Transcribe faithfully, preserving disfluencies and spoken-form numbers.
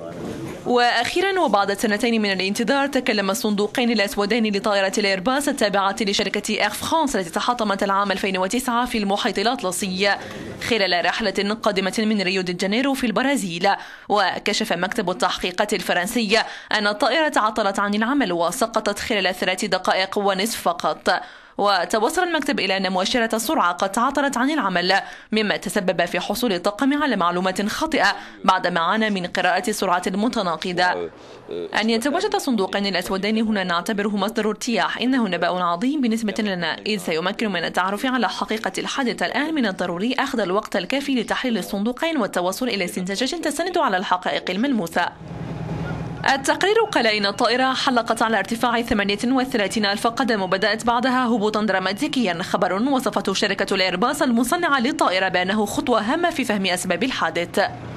وأخيرا وبعد سنتين من الانتظار تكلم الصندوقين الأسودين لطائرة الإيرباص التابعة لشركة إير فرانس التي تحطمت العام ألفين وتسعة في المحيط الأطلسي خلال رحلة قادمة من ريو دي جانيرو في البرازيل. وكشف مكتب التحقيقات الفرنسي أن الطائرة تعطلت عن العمل وسقطت خلال ثلاث دقائق ونصف فقط. وتوصل المكتب إلى أن مؤشرة السرعة قد تعطلت عن العمل، مما تسبب في حصول الطاقم على معلومات خاطئة بعدما عانى من قراءة السرعة المتناقضة. أن يتواجد الصندوقين الأسودين هنا نعتبره مصدر ارتياح، إنه نبأ عظيم بالنسبة لنا، إذ سيمكن من التعرف على حقيقة الحادث. الآن من الضروري أخذ الوقت الكافي لتحليل الصندوقين والتوصل إلى استنتاجات تستند على الحقائق الملموسة. التقرير قال إن الطائرة حلقت على ارتفاع ثمانية وثلاثين ألف قدم وبدأت بعدها هبوطا دراماتيكيا، خبر وصفته شركة الإيرباص المصنعة للطائرة بأنه خطوة هامة في فهم أسباب الحادث.